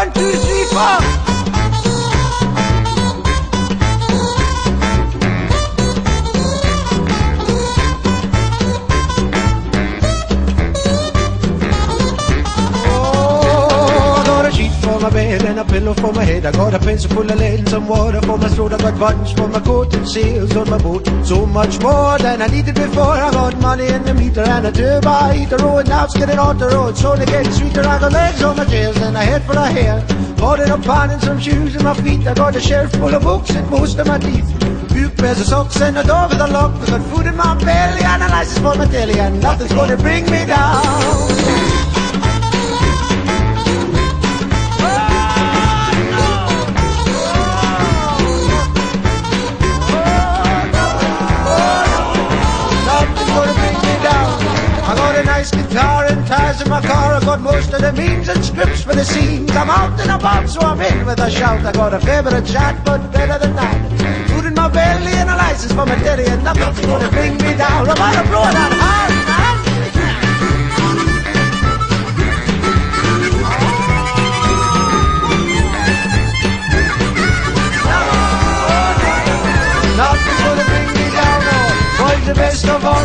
1, 2, 3, 4. My bed and a pillow for my head. I got a pencil full of lead and some water for my throat. I got buttons for my coat and sails on my boat. So much more than I needed before. I got money in the meter and a turbo heater. Oh, and now it's getting on the road, slowly getting sweeter. I got legs on my tails and a head full of hair. Bought in a pan and some shoes in my feet. I got a shelf full of books and most of my teeth. Few pairs of socks and a door with a lock. I got food in my belly and a license for my telly, and nothing's gonna bring me down. Guitar and tires in my car. I got most of the means and scripts for the scenes. I'm out and about, so I'm in with a shout. I got a favourite chat, but better than that, food in my belly and a license for my daddy, and nothing's gonna bring me down. I'm gonna blow that hard, man. Nothing's gonna bring me down. Oh, boys, the best of all.